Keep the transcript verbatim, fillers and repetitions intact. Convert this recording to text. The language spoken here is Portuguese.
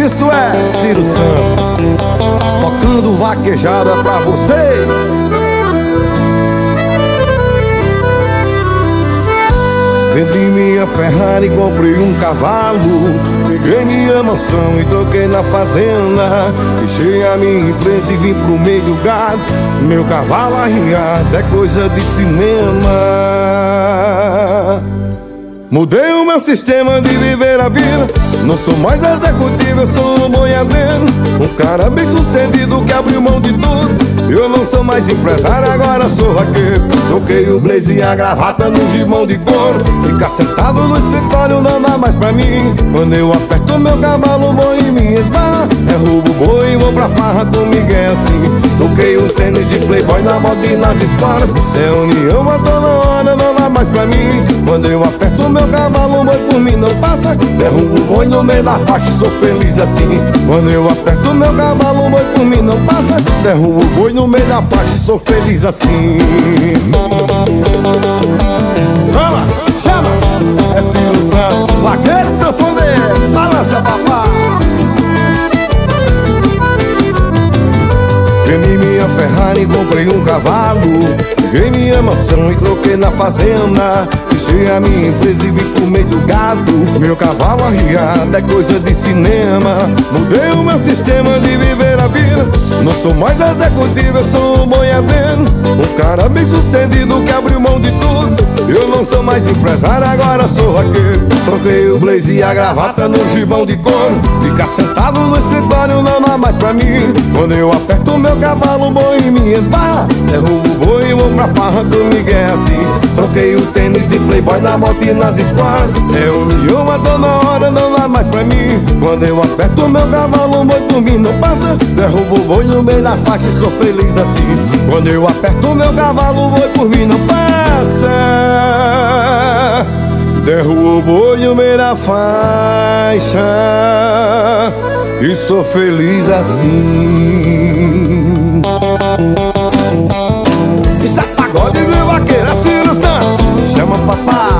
Isso é Ciro Santos tocando vaquejada pra vocês. Vendi minha Ferrari, comprei um cavalo, peguei minha mansão e troquei na fazenda. Deixei a minha empresa e vim pro meio do gado. Meu cavalo arriado é coisa de cinema. Mudei o meu sistema de viver a vida. Não sou mais executivo, eu sou um boiadeiro. Um cara bem sucedido que abriu mão de tudo. Eu não sou mais empresário, agora sou vaqueiro. Troquei o blazer e a gravata no gibão de couro. Ficar sentado no escritório não dá mais pra mim. Quando eu aperto meu cavalo, vou em minha esbarra. Derrubo o boi e vou pra farra, comigo é assim. Troquei o tênis de playboy na moda e nas esporas. É união a toda hora, não dá mais pra mim. Quando eu aperto meu cavalo, o boi por mim não passa. Derrubo o boi no meio da faixa e sou feliz assim. Quando eu aperto meu cavalo, o boi por mim não passa. Derrubo o boi no meio da faixa e sou feliz assim. Chama, chama! É Ciro Santos, vaqueiro e sanfoneiro. Balança, papá! Vendi minha Ferrari, comprei um cavalo, peguei minha mansão e troquei na fazenda. Deixei a minha empresa e vim pro meio do gado. Meu cavalo arriado é coisa de cinema. Mudei o meu sistema de viver a vida. Não sou mais executivo, eu sou um boiadeiro. Um cara bem sucedido que abriu mão de tudo. Eu não sou mais empresário, agora sou vaqueiro. Troquei o blazer e a gravata no gibão de couro. Ficar sentado no escritório não dá mais pra mim. Quando eu aperto meu cavalo, boi em minha esbarra. Derrubo o boi e vou pra farra, comigo é assim. Troquei o tênis de playboy na moto e nas esporas. É união a toda hora, não dá mais pra mim. Quando eu aperto meu cavalo, o boi por mim não passa. Derrubo o boi no meio da faixa e sou feliz assim. Quando eu aperto meu cavalo, o boi por mim não passa. Derrubo o boi no meio da faixa e sou feliz assim. Isso é pagode, viu, vaqueiro? É Ciro Santos, chama papai.